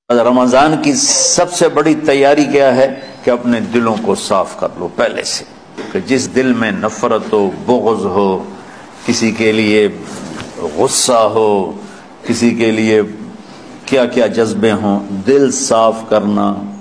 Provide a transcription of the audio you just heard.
रमजान की सबसे बड़ी तैयारी क्या है कि अपने दिलों को साफ कर लो पहले से, कि जिस दिल में नफरत हो, बुग़्ज़ हो, किसी के लिए गुस्सा हो, किसी के लिए क्या क्या जज्बे हों, दिल साफ करना